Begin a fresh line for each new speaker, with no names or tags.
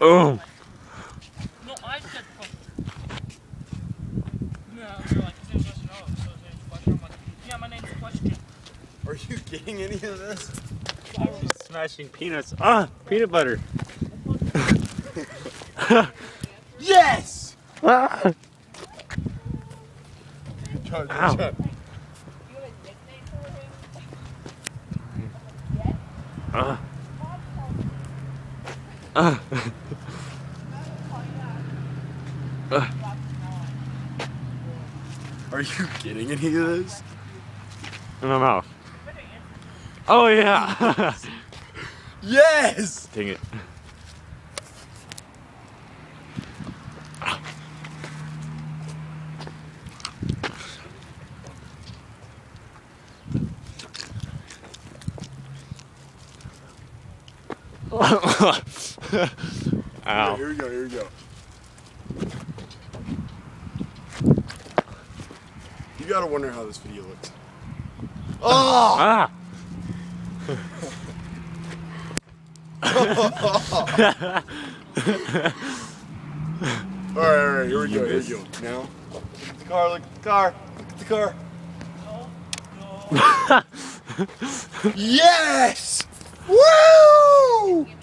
Oh.
No, I said no, you're like, as soon as I said, oh, so his name's Question. I'm like, yeah, my name's Question.
Are you getting any of this?
She's smashing peanuts. Ah, peanut butter.
Yes!
Ah.
Good job, good
Ow.
job.
Ah. Ah.
Are you getting any of this?
In my mouth. Oh yeah.
Yes!
Dang it. Ow.
Here we go, here we go. You gotta wonder how this video looks. Oh!
Ah.
Alright, here we go, here we go. Now, look at the car, look at the car, look at the car. Yes! Woo!